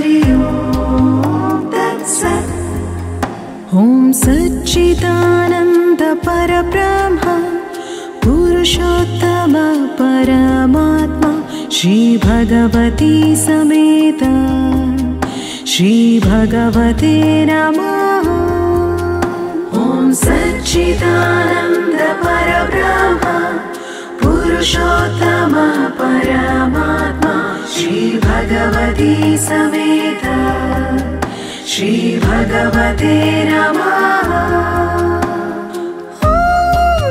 हरि ओम तत्सत्। ओम सच्चिदानंद परब्रह्म पुरुषोत्तम परमात्मा श्री भगवती समेत श्री भगवते नमः। ओम सच्चिदानंद परब्रह्म पुरुषोत्तम परमात्मा श्री भगवती समेत श्री भगवते नमः। ओम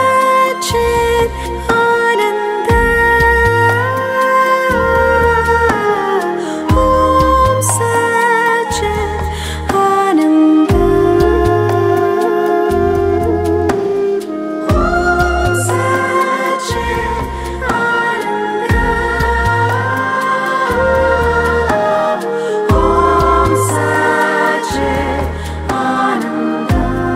सच्चिदानंद ओम सच्चिदानंद ओम सच्चिदानंद ओम सच्चिदानंद।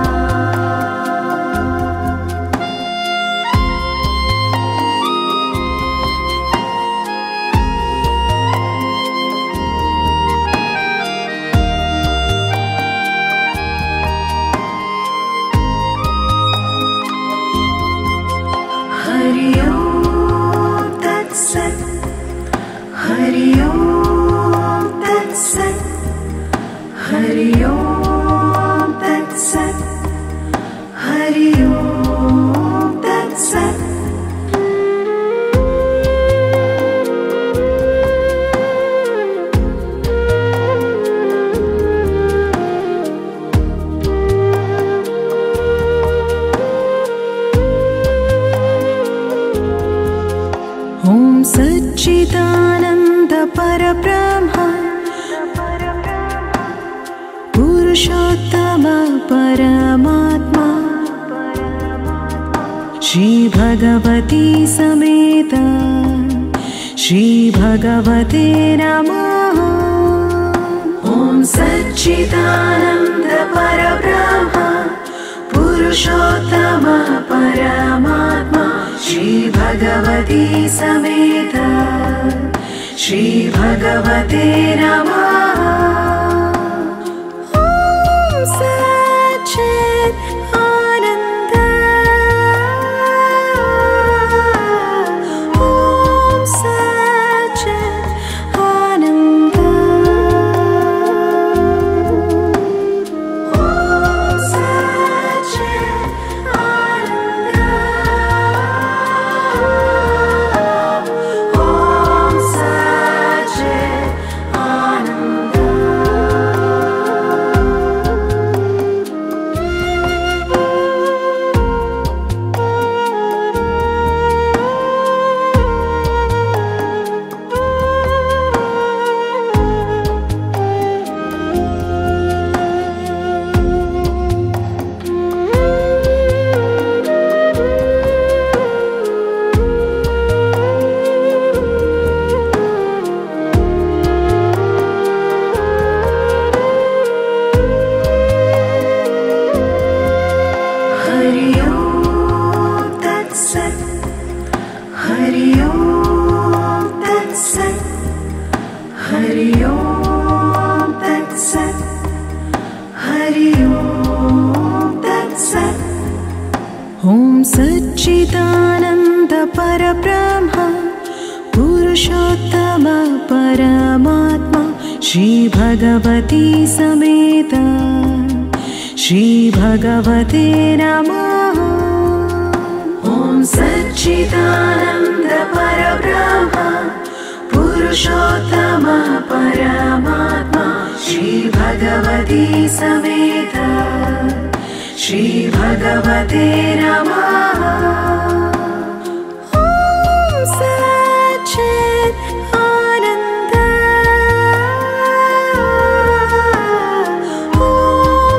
हरि ओम तत्सत्। हरि ओम तत्सत्। हरि ओम तत्सत्। हरि ओम तत्सत्। ओम सच्चिदानंद परब्रह्म पुरुषोत्तम परमात्मा श्री भगवती समेत श्री भगवते नमः। ओम सच्चिदानंद परब्रह्म पुरुषोत्तम परमात्मा श्री भगवती समेत श्री भगवते नमः। ओम सच्चिदानंद ओम सच्चिदानंद ओम सच्चिदानंद ओम सच्चिदानंद। हरि ओम तत्सत्। हरि ओम तत्सत्। हरि ओम तत्सत्। हरि ओम तत्सत्। ओम सच्चिदानंद परब्रह्म पुरुषोत्तम परमात्मा श्री भगवती समेत श्री भगवते नमः। ओम सच्चिदानंद परब्रह्म पुरुषोत्तम परमात्मा श्री भगवती समेत श्री भगवते नमः। ओम सच्चिदानंद ओम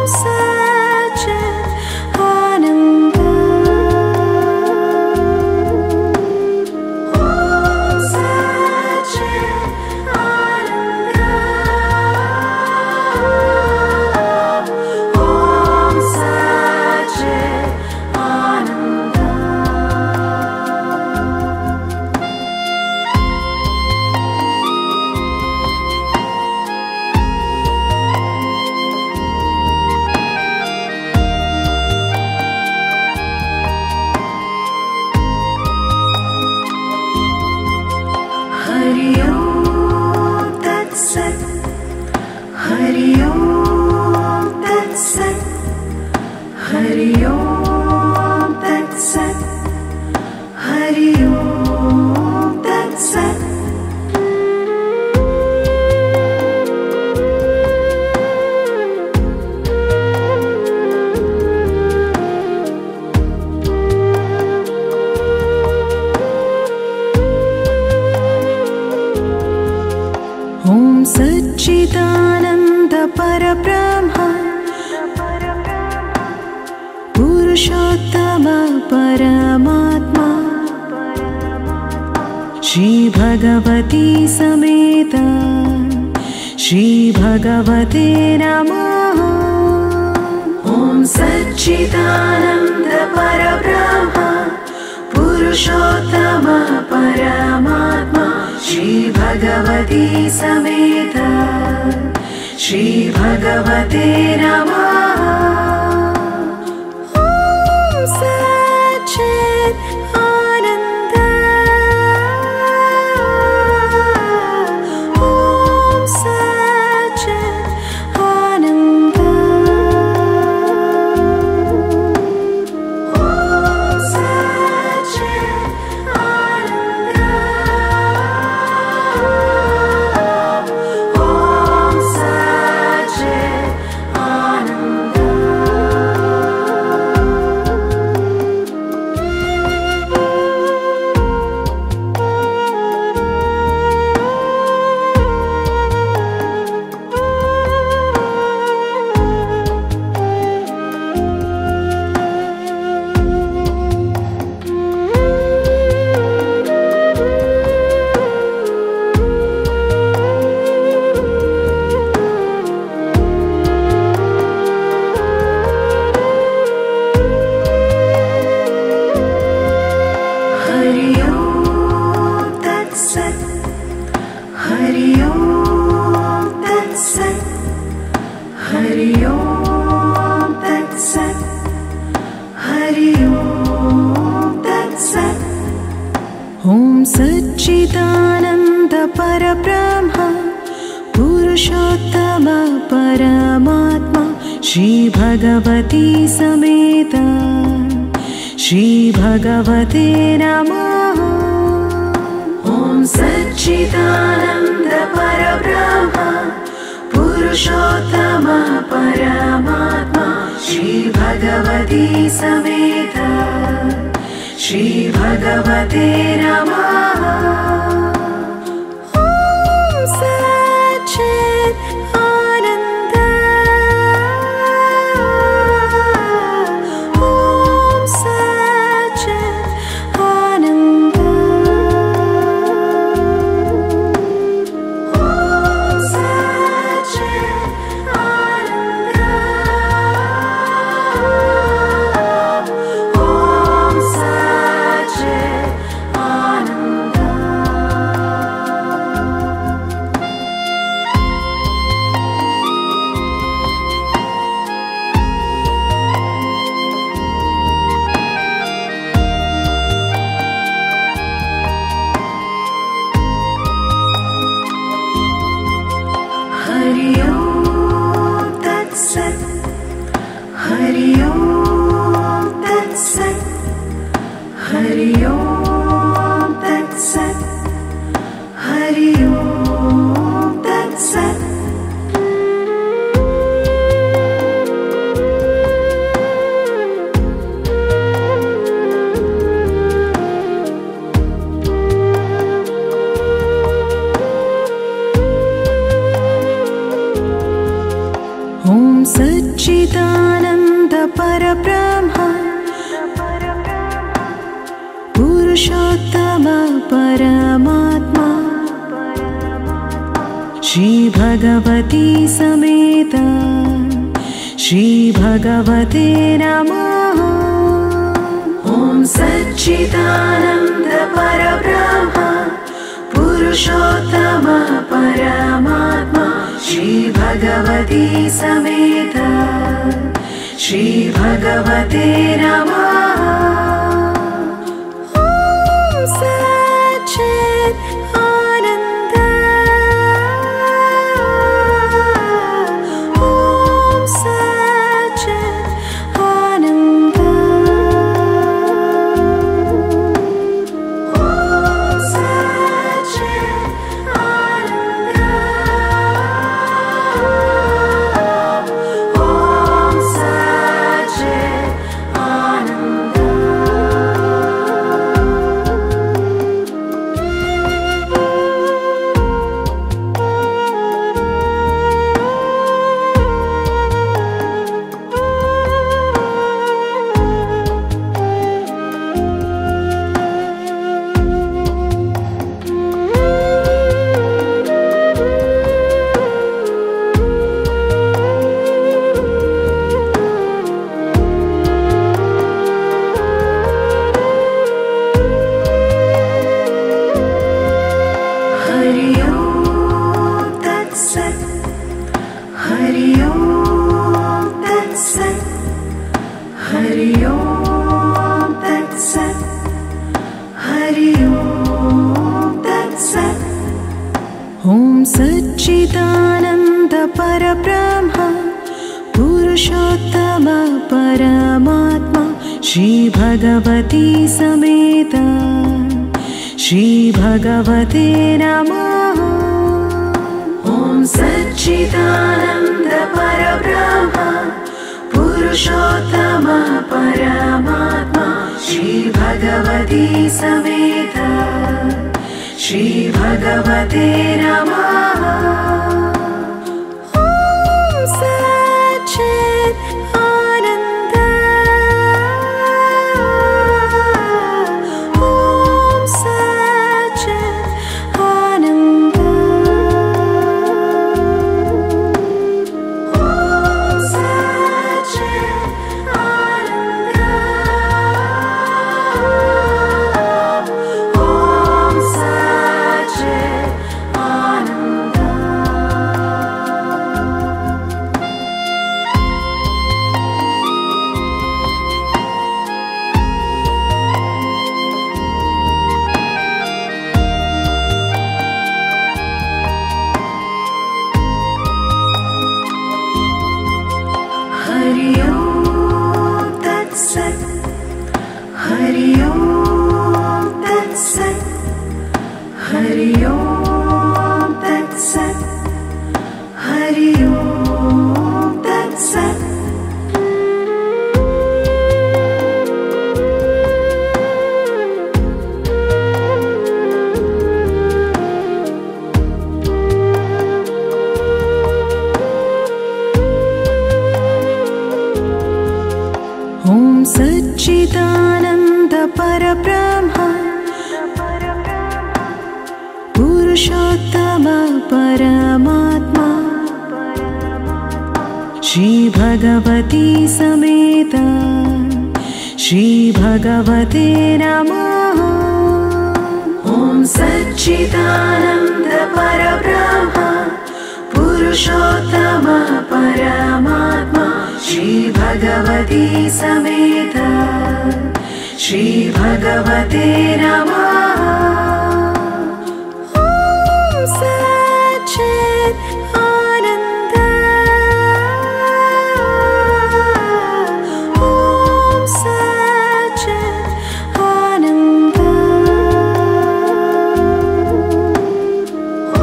सच्चिदानंद ओम सच्चिदानंद ओम सच्चिदानंद। ॐ सच्चिदानन्द परब्रह्म पुरुषोत्तम परमात्मा श्री भगवती समेत श्री भगवते नमः। ॐ सच्चिदानन्द परब्रह्म पुरुषोत्तम परमात्मा श्री भगवती समेत श्री भगवते नमः। ॐ सच्चिदानन्द परब्रह्म पुरुषोत्तम परमात्मा श्री भगवती समेत श्री भगवते नमः। ॐ सच्चिदानन्द परब्रह्म पुरुषोत्तम परमात्मा श्री भगवती समेत श्री भगवते नमः। ॐ सच्चिदानन्द ॐ सच्चिदानन्द ॐ सच्चिदानन्द परब्रह्म पुरुषोत्तम परमात्मा श्री भगवती समेत श्री भगवते नमः। ॐ सच्चिदानन्द परब्रह्म पुरुषोत्तम परमात्मा श्री भगवती समेत श्री भगवते नमः। ॐ सच्चिदानन्द ॐ सच्चिदानन्द ॐ सच्चिदानन्द ॐ सच्चिदानन्द सच्चिदानन्द परब्रह्म पुरुषोत्तम परमात्मा श्री भगवती समेत श्री भगवते नमः। ॐ सच्चिदानन्द परब्रह्म पुरुषोत्तम परमात्मा श्री भगवती समेत श्री भगवते नमः। ॐ सच्चिदानन्द ॐ सच्चिदानन्द ॐ हरि ओम तत्सत् हरि ओम तत्सत् हरि ओम तत्सत् हरि ओम तत्सत्। ॐ सच्चिदानन्द परब्रह्म पुरुषोत्तम परमात्मा श्री भगवती समेत श्री भगवते नमः। ॐ सच्चिदानन्द परब्रह्म पुरुषोत्तम परमात्मा श्री भगवती समेत श्री भगवते नमः। ॐ सच्चिदानन्द ॐ सच्चिदानन्द ॐ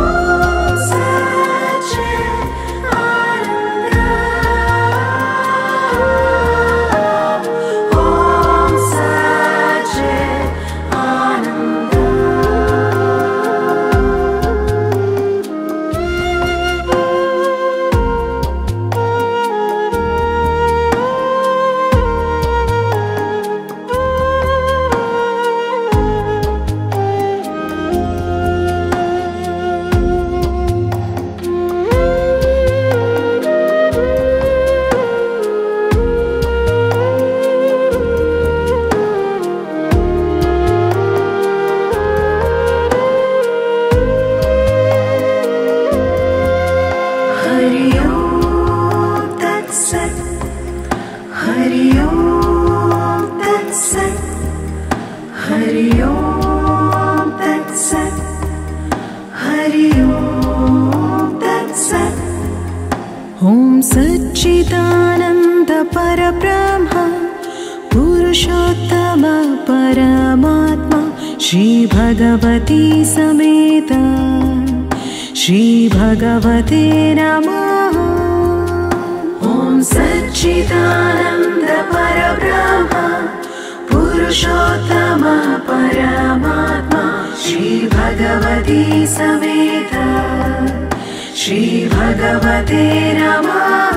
सच्चिदानन्द परब्रह्म पुरुषोत्तम परमात्मा श्री भगवती समेत श्री भगवते नमः। ॐ सच्चिदानन्द परब्रह्म पुरुषोत्तम परमात्मा श्री भगवती समेत श्री भगवते नमः।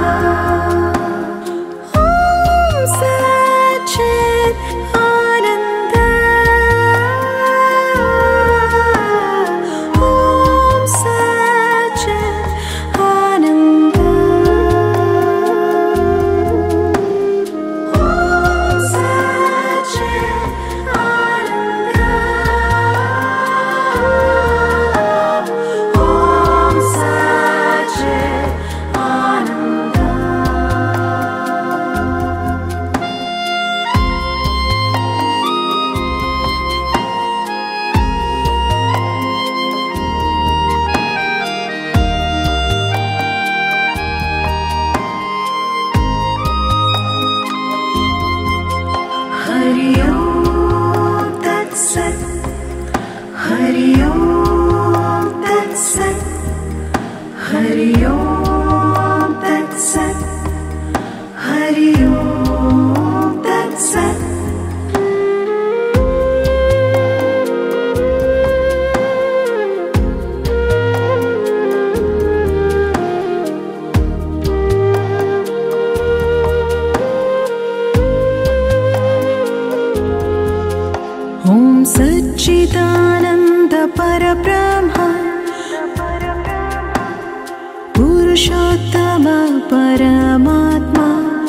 ॐ सच्चिदानन्द ॐ सच्चिदानन्द ॐ सच्चिदानन्द ॐ सच्चिदानन्द हरि ओम तत्सत् हरि ओम तत्सत् ओम सच्चिदानंद परब्रह्म पुरुषोत्तम परमात्मा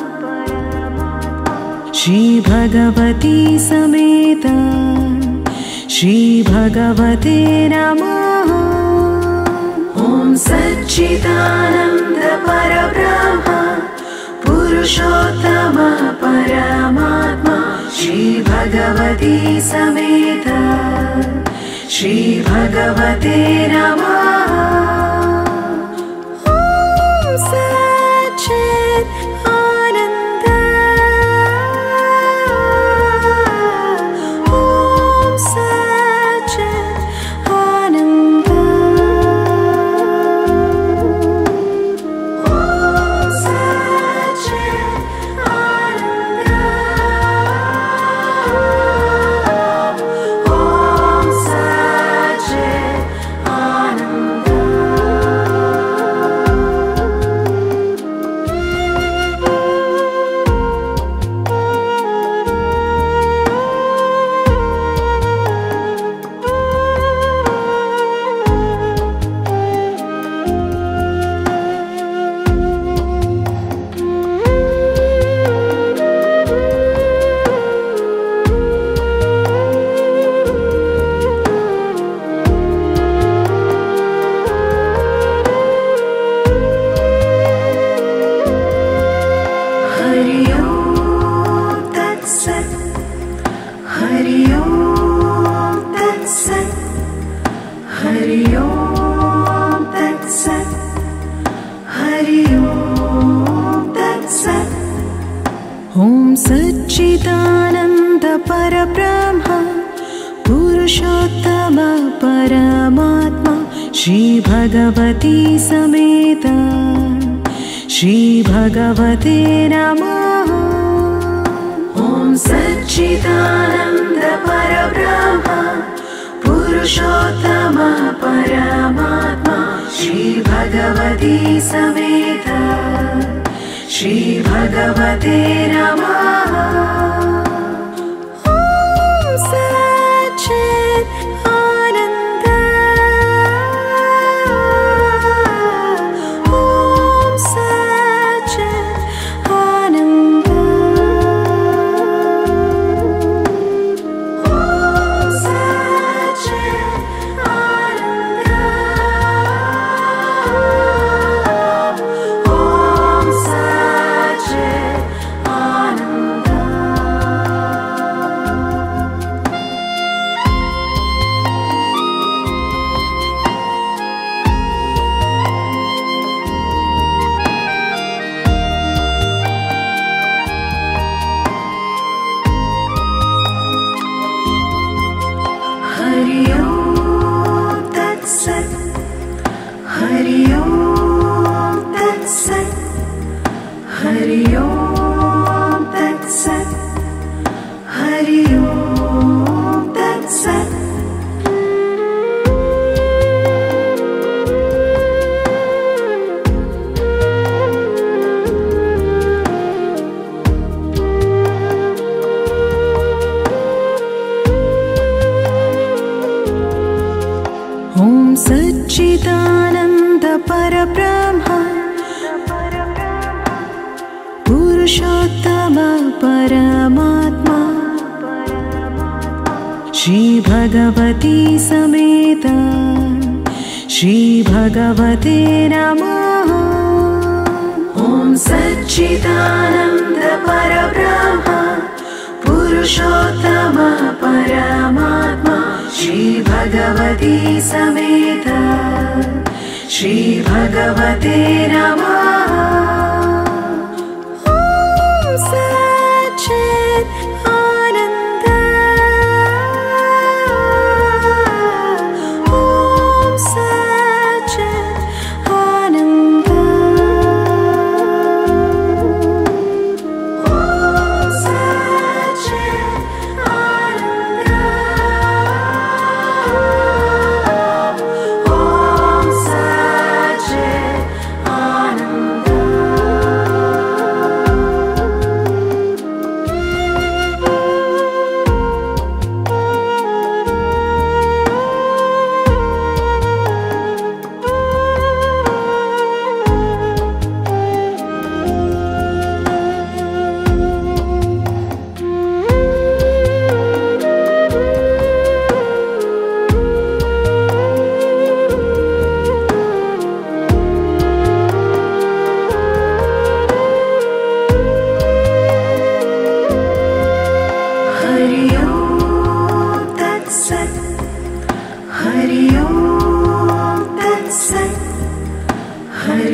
श्री भगवती समेत श्री भगवते नमः। ओम सच्चिदानंद परब्रह्म पुरुषोत्तम परमात्मा श्री भगवती समेत श्री भगवते नमः। ओम सच्चित् आनंद ओम सच्चित् आनंद ओम सच्चित् आनंद ओम सच्चित् आनंद। हरि ओम तत्सत् हरि ओम तत्सत् हरि ओम तत्सत् हरि ओम तत्सत्। ओम सच्चिदानंद परब्रह्म पुरुषोत्तम परमात्मा श्री भगवती समेत श्री भगवते नमः। ओम सच्चिदानंद परब्रह्म पुरुषोत्तम परमात्मा श्री भगवती समेत श्री भगवते नमः। ओम सच्चित् आनंद ओम सच्चित् आनंद ओम सच्चित् आनंद ओम सच्चित् आनंद। हरि ओम तत्सत् हरि ओम तत्सत् हरि ओम तत्सत् हरि ओम तत्सत्। ओम सच्चिदानंद परब्रह्म पुरुषोत्तम परमात्मा श्री भगवती समेत श्री भगवते नमः। ओम सच्चिदानंद परब्रह्म पुरुषोत्तम परमात्मा श्री भगवती समेत श्री भगवते नमः। ओम सच्चित् आनंद ओम सच्चित् आनंद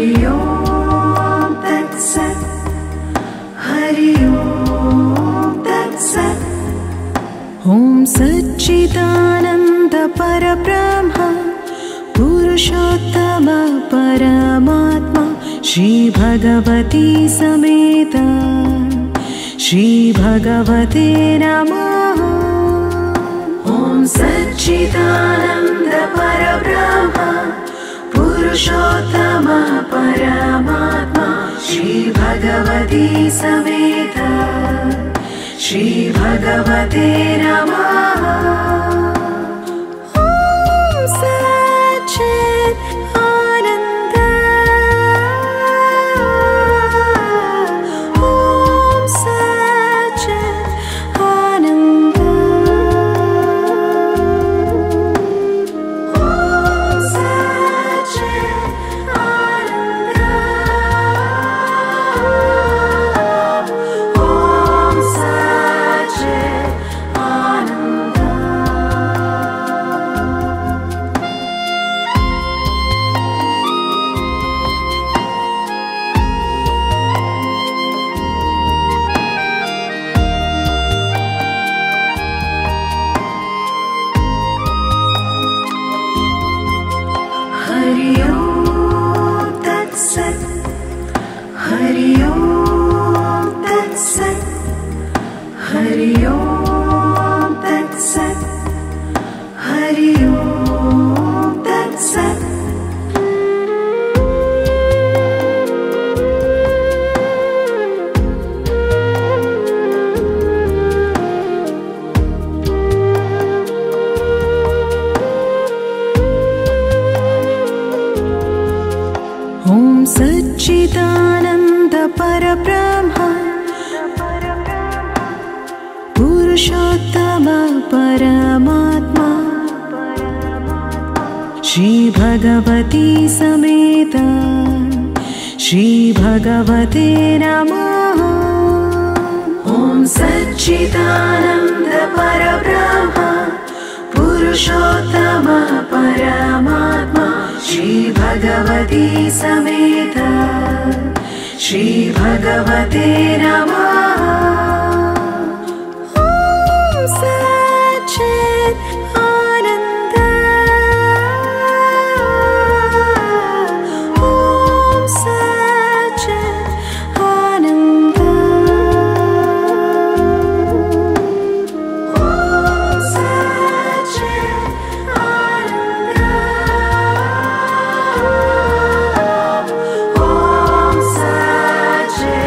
हरि ओम तत्सत् हरि ओम तत्सत् ओम सच्चिदानंद परब्रह्म पुरुषोत्तम परमात्मा श्री भगवती समेत श्री भगवते नमः। ओम सच्चिदानंद परब्रह्म पुरुषोत्तम परमात्मा श्री भगवती समेत श्री भगवते नमः। ओम सच्चिदानंद ओम सच्चिदानंद ओम सच्चिदानंद ओम सच्चिदानंद। हरि ओम तत्सत् हरि ओम तत्सत् हरि ओम तत्सत् हरि ओम तत्सत्। ओम सच्चिदानंद परब्रह्म पुरुषोत्तम परमात्मा श्री भगवती समेत श्री भगवते नमः। ओम सच्चिदानंद परब्रह्म पुरुषोत्तम परमात्मा श्री भगवती समेत श्री भगवते नमः। ओम सच्चिदानंद ओम सच्चिदानंद ओम सच्चिदानंद ओम सच्चिदानंद।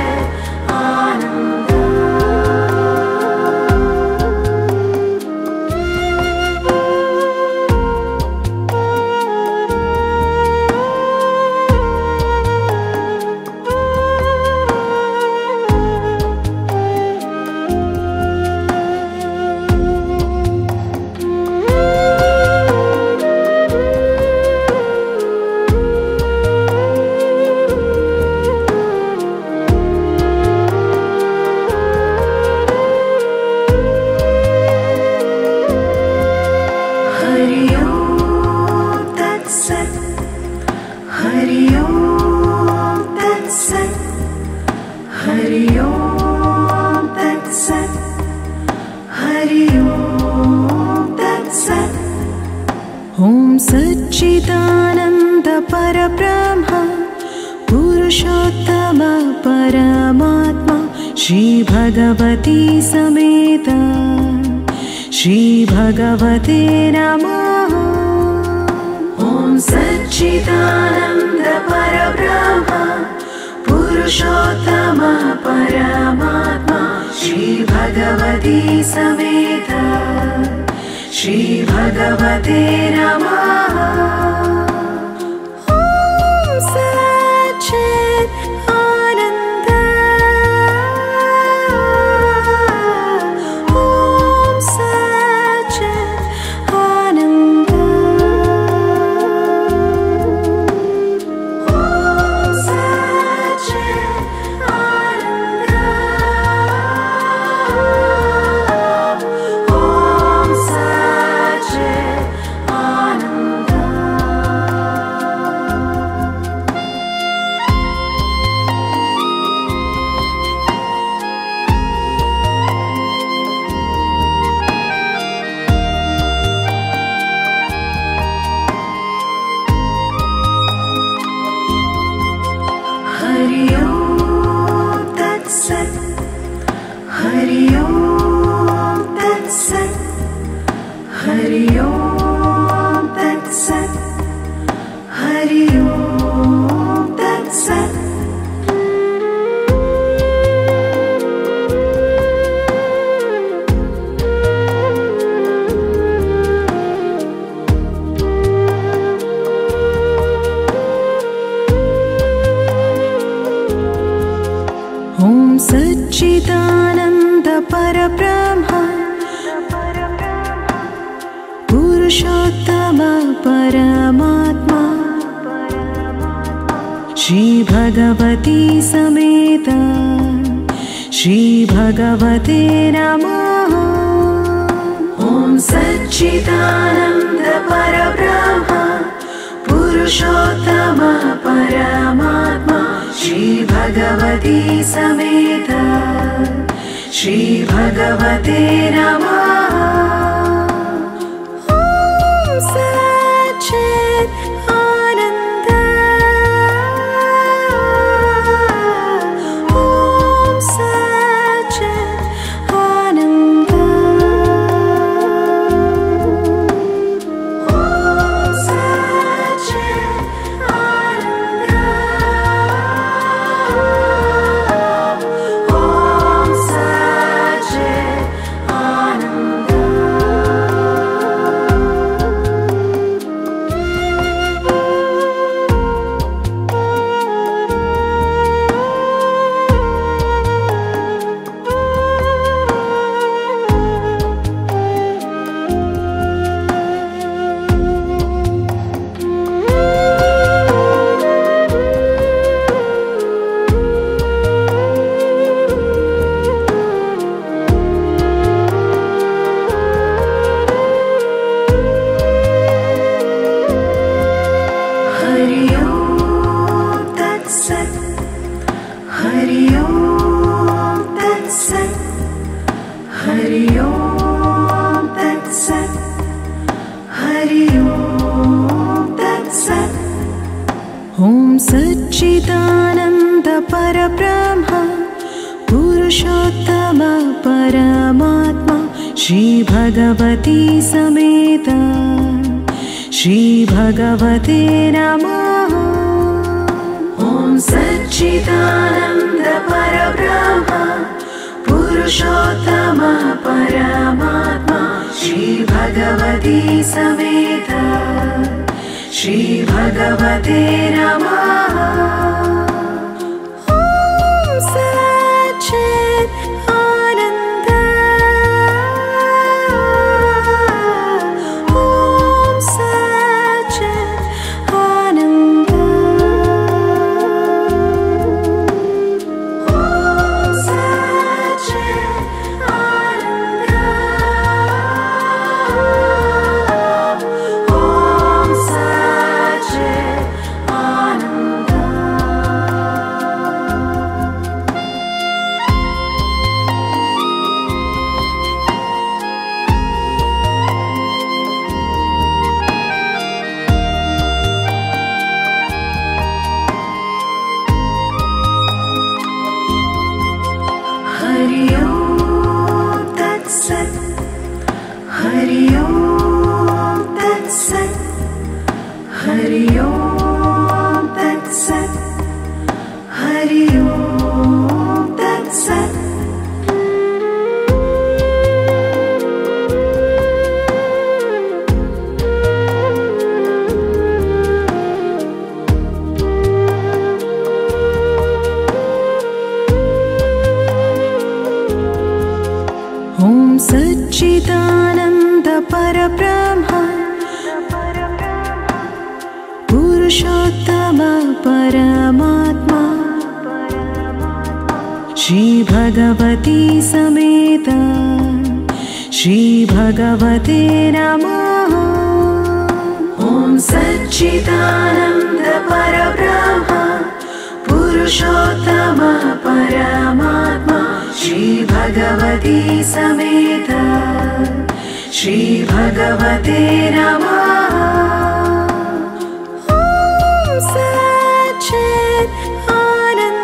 हरि ओम तत्सत् हरि ओम तत्सत् हरि ओम तत्सत् हरि ओम तत्सत्। ओम सच्चिदानंद परब्रह्म पुरुषोत्तम परमात्मा श्री भगवती समेत श्री भगवते नमः। ओम सच्चिदानंद परब्रह्म पुरुषोत्तम परमात्मा श्री भगवती समेत श्री भगवते नमः। ओम सच्चिदानंद ओम सच्चिदानंद ओम सच्चिदानंद ओम सच्चिदानंद। हरि ओम तत्सत् हरि ओम तत्सत् हरि ओम तत्सत् हरि ओम तत्सत् ॐ सच्चिदानन्द परब्रह्म पुरुषोत्तम परमात्मा श्री भगवती समेत श्री भगवते नमः। ॐ सच्चिदानन्द परब्रह्म पुरुषोत्तम परमात्मा श्री भगवती समेत श्री भगवते नमः। ॐ सच्चित् आनन्द ॐ सच्चित् आनन्द ॐ सच्चित् आनन्द ॐ सच्चित् आनन्द। हरि ओम तत्सत् हरि ओम तत्सत् हरि ओम तत्सत् हरि ओम तत्सत्। ॐ सच्चिदानन्द परब्रह्म पुरुषोत्तम परमात्मा श्री भगवती समेत श्री भगवते नमः। ॐ सच्चिदानन्द परब्रह्म पुरुषोत्तम परमात्मा श्री भगवती समेत श्री भगवते नमः। ॐ सच्चित् आनन्द ॐ सच्चित् आनन्द ॐ सच्चित् आनन्द ॐ सच्चित् आनन्द। हरि ओम तत्सत् हरि ओम तत्सत् हरि ओम तत्सत् हरि ओम तत्सत्। ॐ सच्चिदानन्द परब्रह्म पुरुषोत्तम परमात्मा श्री भगवती समेत श्री भगवते नमः। ॐ सच्चिदानन्द परब्रह्म पुरुषोत्तम परमात्मा श्री भगवती समेत श्री भगवते नमः। ॐ सच्चित् आनन्द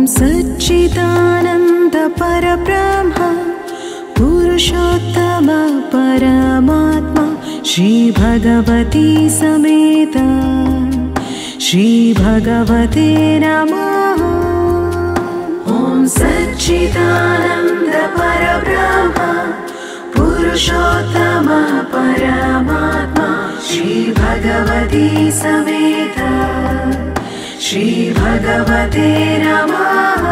सच्चिदानन्द परब्रह्म पुरुषोत्तम परमात्मा श्री भगवती समेत श्री भगवते नमः। ॐ सच्चिदानन्द परब्रह्म पुरुषोत्तम परमात्मा श्री भगवती समेत श्री भगवते नमः।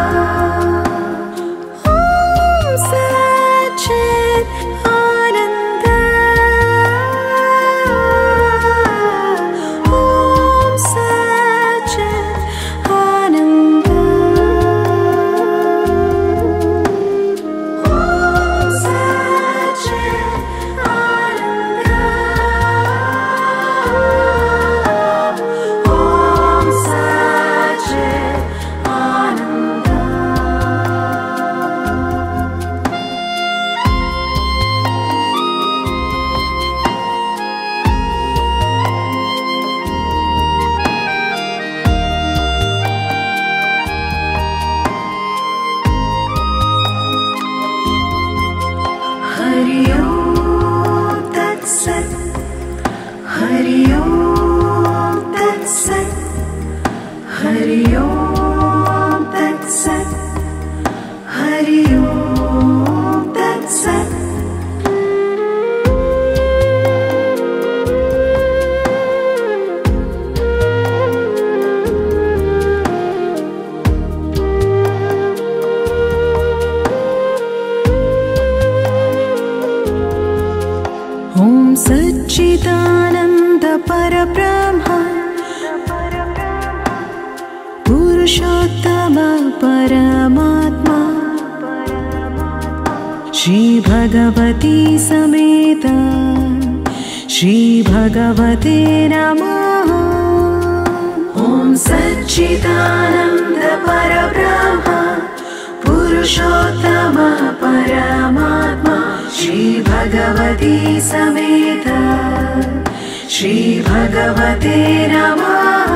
सच्चिदानन्द परब्रह्म पुरुषोत्तम परमात्मा श्री भगवती समेत श्री भगवते नमः। ॐ सच्चिदानन्द परब्रह्म पुरुषोत्तम परमात्मा श्री भगवती समेत श्री भगवते नमः।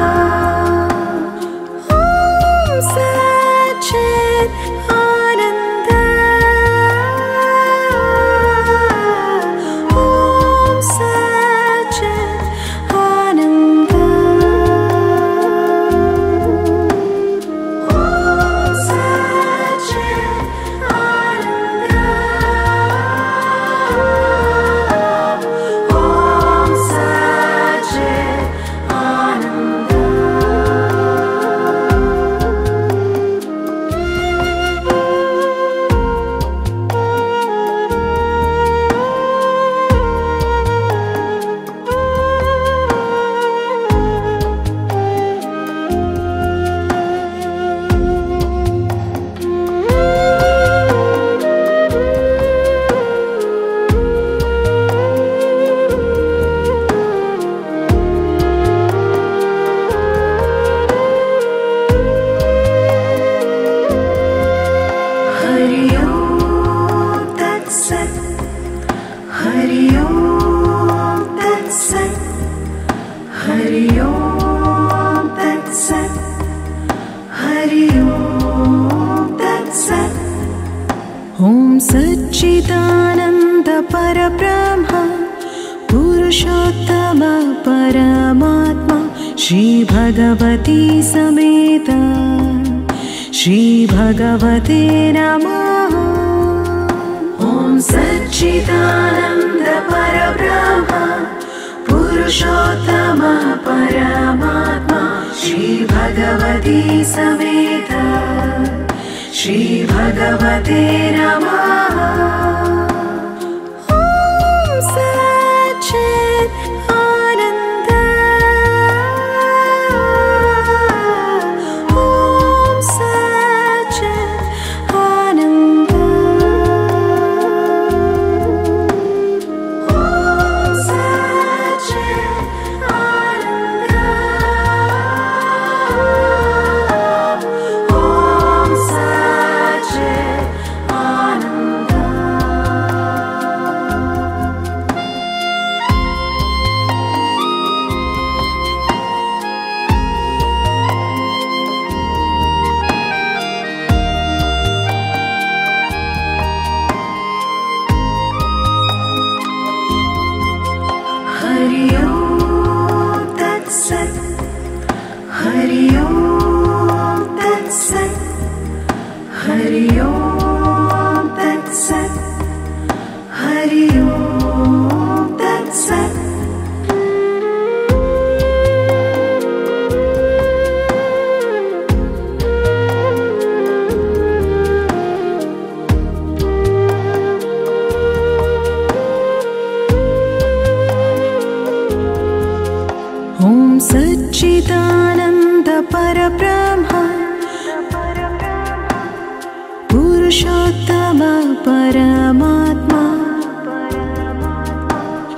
ॐ सच्चिदानन्द परब्रह्म पुरुषोत्तम परमात्मा श्री भगवती समेत श्री भगवते नमः। ॐ सच्चिदानन्द परब्रह्म पुरुषोत्तम परमात्मा श्री भगवती समेत श्री भगवते नमः।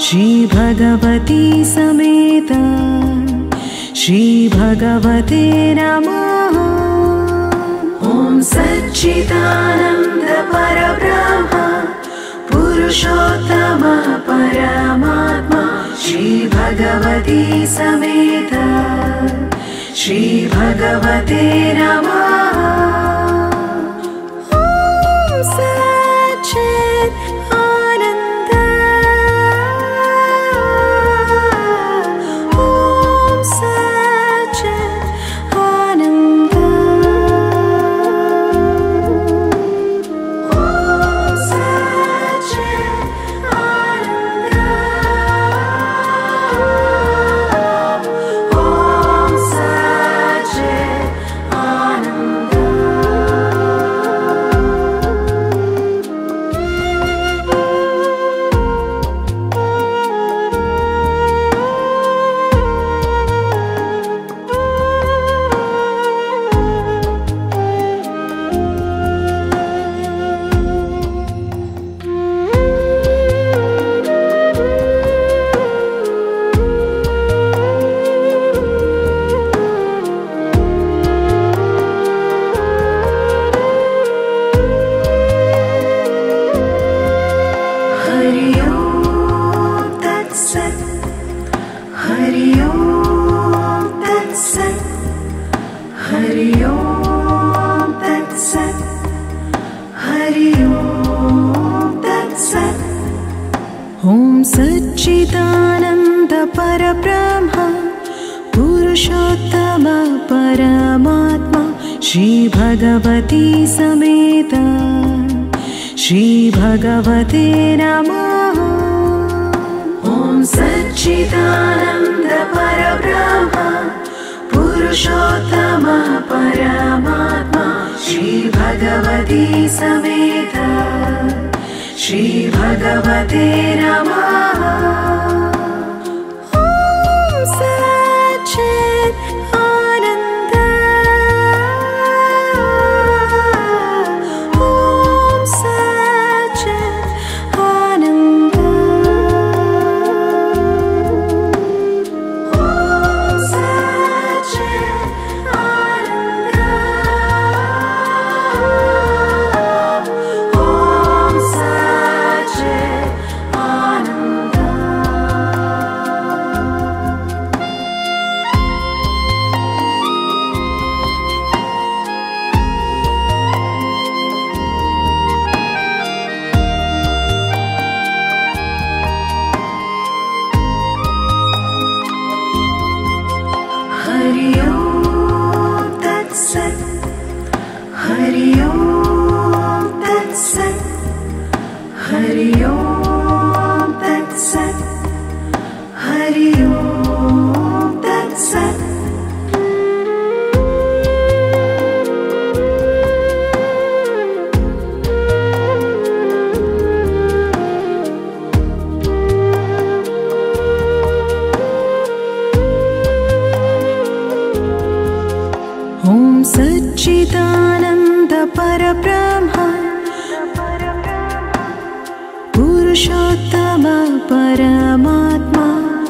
श्री भगवती समेत श्री भगवते नमः। ॐ सच्चिदानन्द परब्रह्म पुरुषोत्तम परमात्मा श्री भगवती समेत श्री भगवते नमः। ॐ सच्चिदानन्द ॐ सच्चिदानन्द परब्रह्म पुरुषोत्तम परमात्मा श्री भगवती समेत श्री भगवते नमः। ॐ सच्चिदानन्द परब्रह्म पुरुषोत्तम परमात्मा श्री भगवती समेत श्री भगवते नमः। ॐ सच्चिदानन्द ॐ सच्चिदानन्द ॐ सच्चिदानन्द ॐ सच्चिदानन्द परब्रह्म पुरुषोत्तम परमात्मा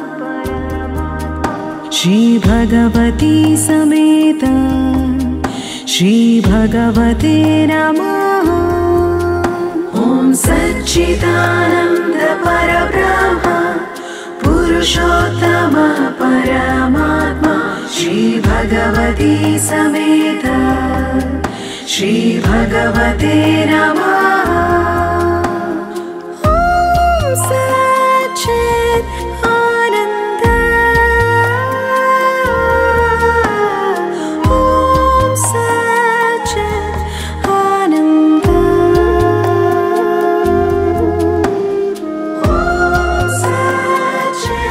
श्री भगवती समेत श्री भगवते नमः। ॐ सच्चिदानन्द परब्रह्म पुरुषोत्तम परमात्मा श्री भगवती समेत श्री भगवते नमः। ॐ सच्चिदानन्द ॐ सच्चिदानन्द ॐ सच्चिदानन्द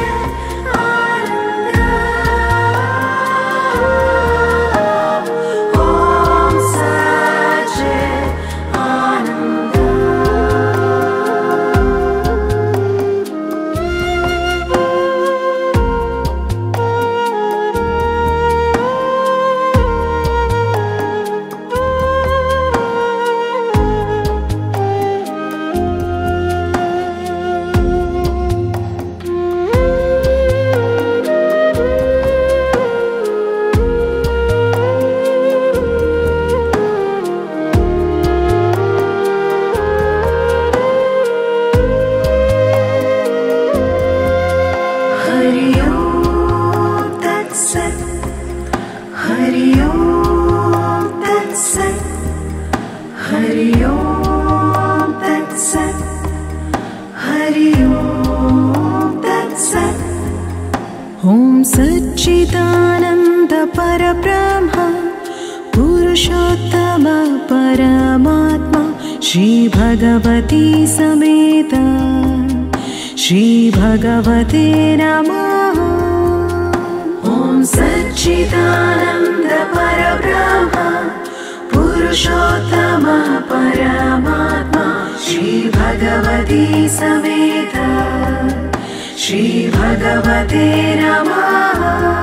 ॐ सच्चिदानन्द हरि ओम तत्सत् हरि ओम तत्सत् हरि ओम तत्सत् ओम सच्चिदानंद परब्रह्म पुरुषोत्तम परमात्मा श्री भगवती समेत श्री भगवते नमः। ओम सच्चिदानंद परब्रह्म पुरुषोत्तम परमात्मा श्री भगवती समेत श्री भगवते नमः।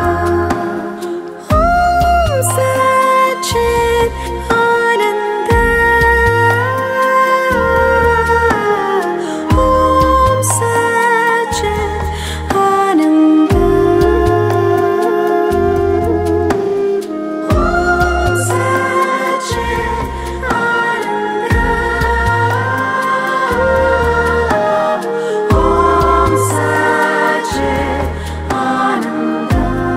ओम सच्चिद आनंद ओम सच्चिद आनंद ओम सच्चिद आनंद ओम सच्चिद आनंद।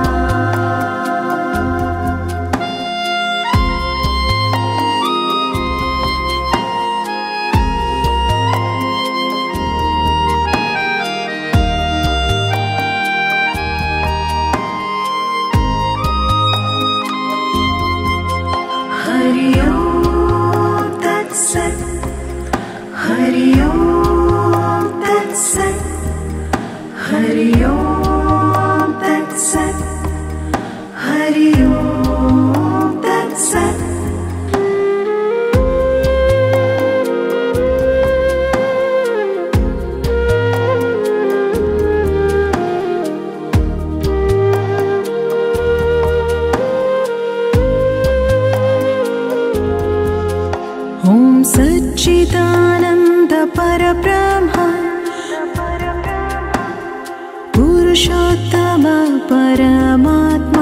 हरि ओम तत्सत् हरि ओम तत्सत् हरि ओम तत्सत् हरि ओम तत्सत्। ओम सच्चिदानंद परब्रह्म पुरुषोत्तम परमात्मा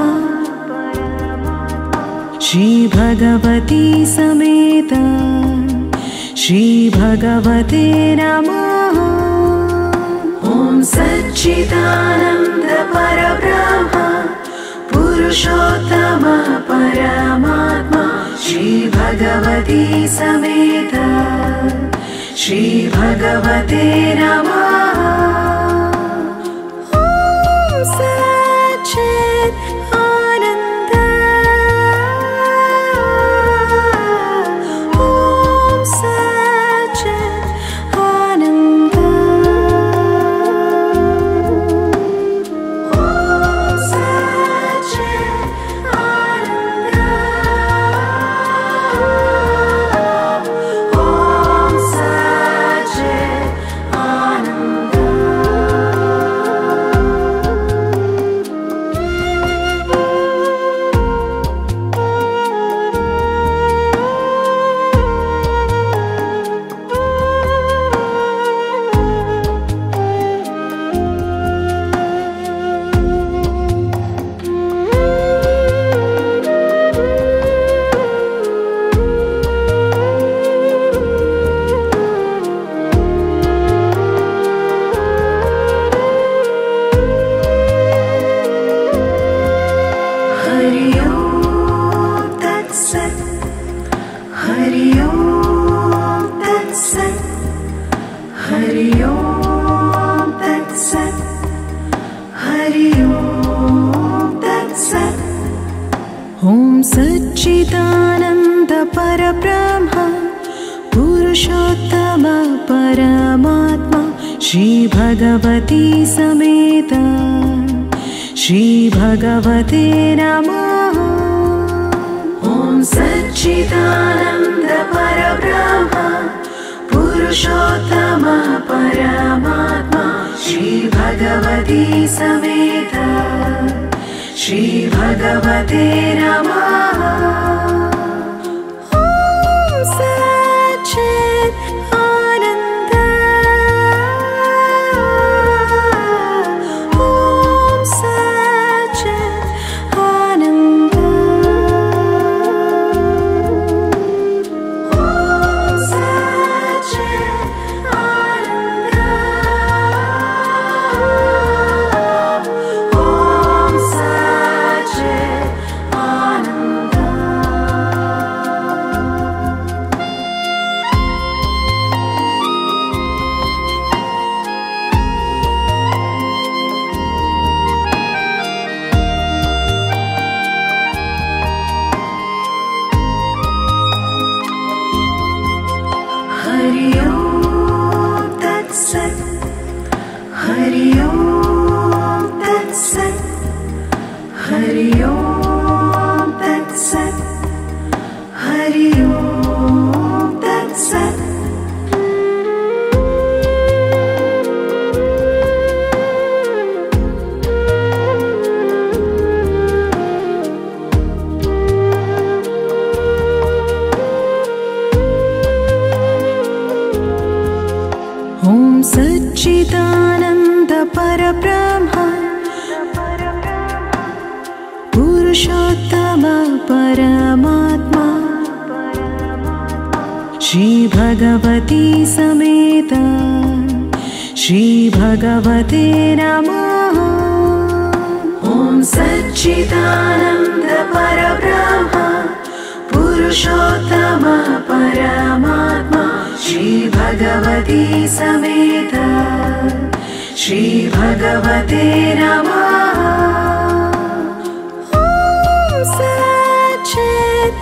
श्री भगवती समेत श्री भगवते नमः। ओम सच्चिदानंद परब्रह्म पुरुषोत्तम परमात्मा श्री भगवती समेत श्री भगवते नमः। ओम सच्चिद आनंद ओम सच्चिद आनंद ओम सच्चिद आनंद ओम सच्चिद आनंद। हरि ओम तत्सत् हरि ओम तत्सत् हरि ओम तत्सत् हरि ओम तत्सत्। ओम सच्चिदानंद परब्रह्म पुरुषोत्तम परमात्मा श्री भगवती समेत श्री भगवते नमः। ओम सच्चिदानंद परब्रह्म पुरुषोत्तम परमात्मा श्री भगवती समेत श्री भगवते नमः। ओम सच्चिद आनंद ओम सच्चिद आनंद ओम सच्चिद आनंद ओम सच्चिद आनंद। परब्रह्म पुरुषोत्तम परमात्मा श्री भगवती समेत श्री भगवते नमः। ॐ सच्चिदानन्द परब्रह्म पुरुषोत्तम परमात्मा श्री भगवती समेत श्री भगवते नमः। ॐ सच्चिदानन्द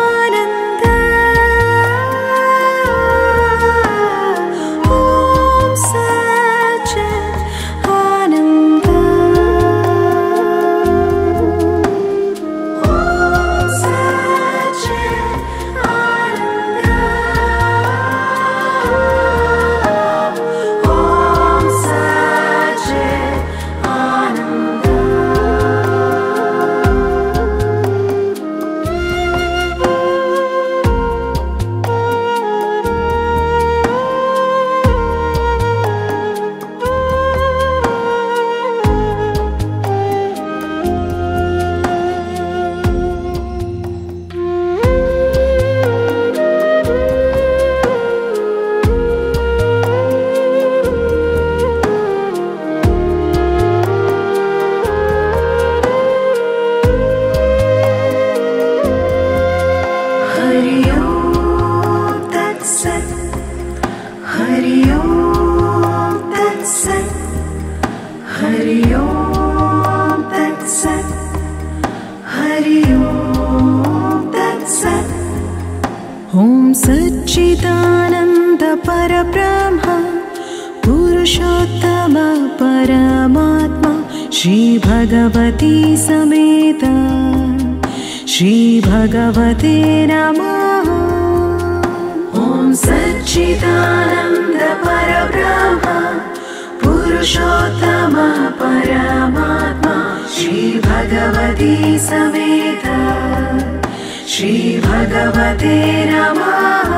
ॐ सच्चिदानन्द परब्रह्म पुरुषोत्तम परमात्मा श्री भगवती समेत श्री भगवते नमः। ॐ सच्चिदानन्द परब्रह्म पुरुषोत्तम परमात्मा श्री भगवती समेत श्री भगवते नमः।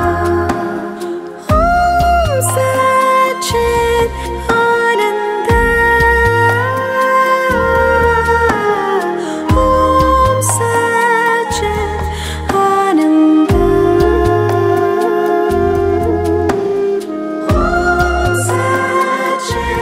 ॐ सच्चिदानन्द ॐ सच्चिदानन्द ॐ सच्चिदानन्द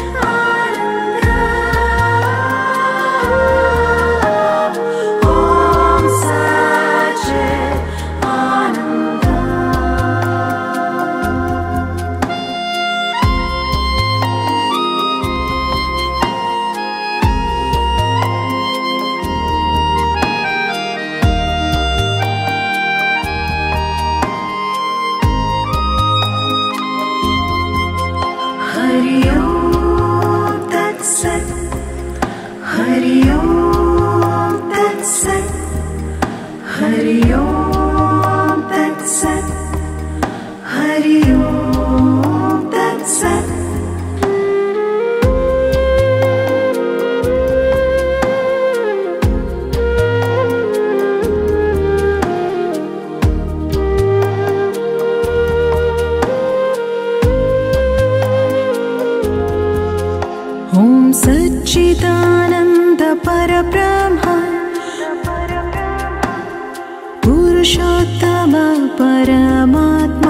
ॐ सच्चिदानन्द परब्रह्म पुरुषोत्तम परमात्मा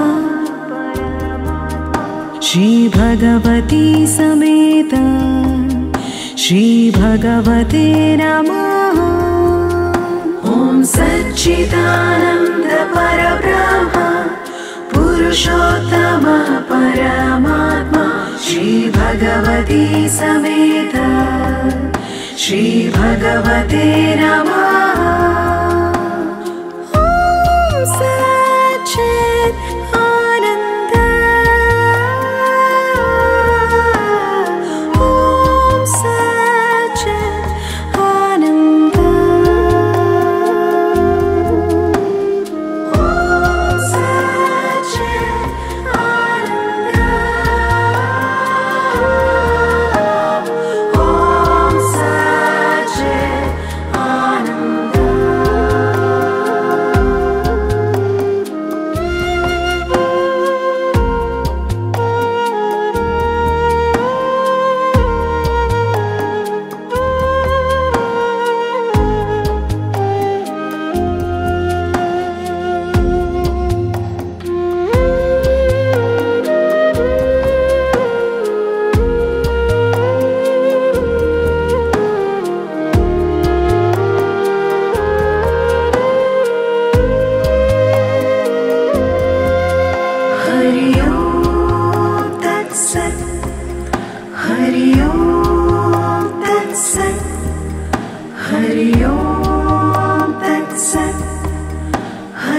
श्री भगवती समेत श्री भगवते नमः। ॐ सच्चिदानन्द परब्रह्म पुरुषोत्तम परमात्मा श्री भगवती समेत श्री भगवते नमः। ॐ सच्चिदानन्द ॐ सच्चिदानन्द ॐ सच्चिदानन्द ॐ सच्चिदानन्द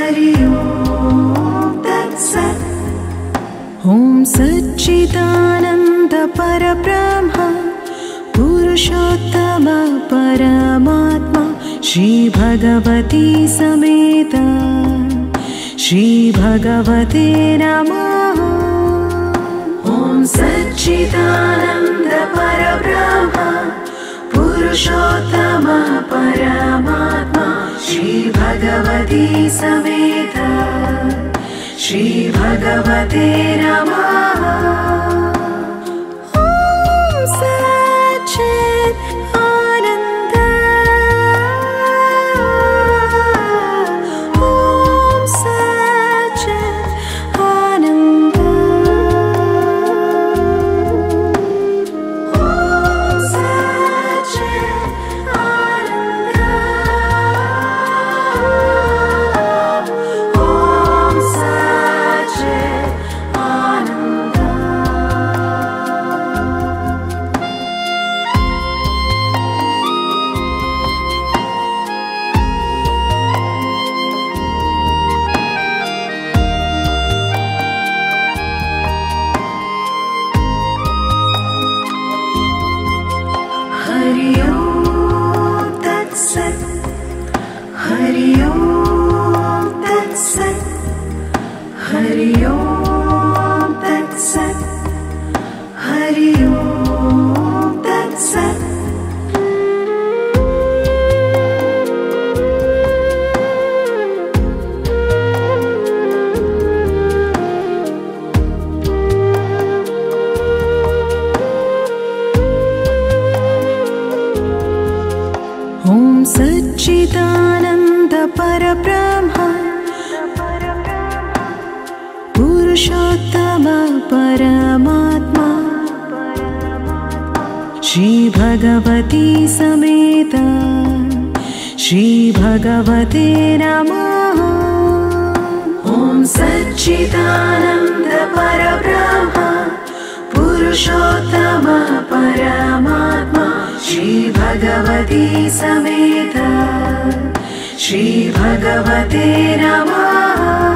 हरि ओम तत्सत्। ओम सच्चिदानंद परब्रह्म पुरुषोत्तम परमात्मा श्री भगवती समेत श्री भगवते नमः। ओम सच्चिदानंद परब्रह्म पुरुषोत्तम परमात्मा श्री भगवती समेत श्री भगवते नमः। ओम सच्चिद आनंद ओम सच्चिद आनंद ओम सच्चिद आनंद ओम सच्चिद आनंद। हरि ओम तत्सत्। हरि ओम तत्सत्। हरि ओम तत्सत्। हरि ओम तत्सत्। ओम सच्चिदानंद परब्रह्म पुरुषोत्तम परमात्मा श्री भगवती समेत श्री भगवते नमः। ओम सच्चिदानंद परब्रह्म पुरुषोत्तम परमात्मा श्री भगवती समेत श्री भगवते नमः।